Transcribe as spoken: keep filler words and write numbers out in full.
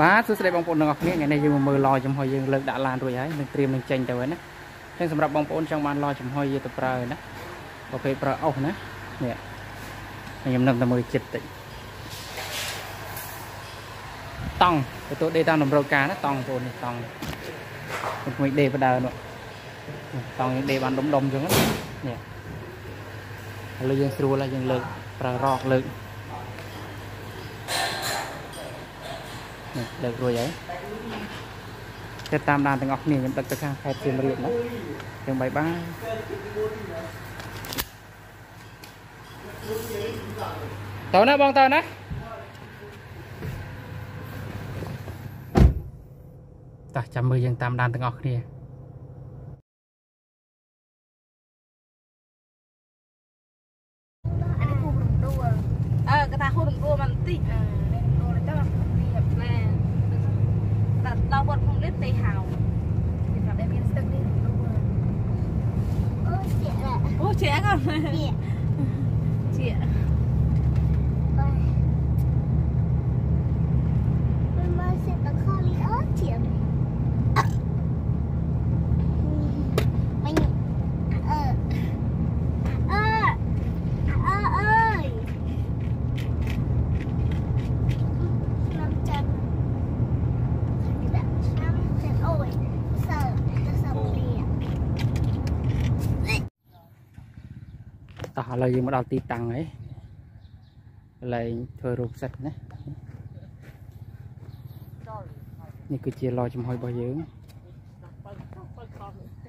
បាទសួស្តីបងប្អូនទាំងអស់គ្នាថ្ងៃនេះយើងមកមើលឡចំហុយយើងលើកដាក់ឡានរួចហើយនឹងត្រៀមនឹងចេញទៅហើយណាចឹងសម្រាប់បងប្អូនចង់បានឡចំហុយយកទៅប្រើណាប្រភេទប្រើអុសណានេះខ្ញុំនឹកតែមើលចិត្តតិចតង់ទៅដេតាមតម្រូវការណាតង់បងប្អូននេះតង់មួយដេបដើនោះតង់យើងដេបានដុំដុំចឹងនេះឥឡូវយើងស្រួលហើយយើងលើកប្រើរកលើកលើករួចហើយទៅតាមដានទាំងអស់គ្នាខ្ញុំដឹកទៅខាងខេត្តសៀមរាបណាទាំងបាយបាយតើណាបងតើណាតោះចាំមើលយើងតាមដានទាំងអស់គ្នាអឺកថាហូររំដួលបន្តិចអឺរំដួលទៅវាផ្លែតែដល់វត្តខ្ញុំនេះទេហៅគេថាតែមានស្ទឹកនេះរំដួលអូជាអូជាអត់ជាជាមិនមកសិតតខលីអូជាតោះឥឡូវយើងមកដល់ទីតាំងហើយកន្លែងធ្វើរូបសិតណានេះគឺជាឡចំហុយរបស់យើង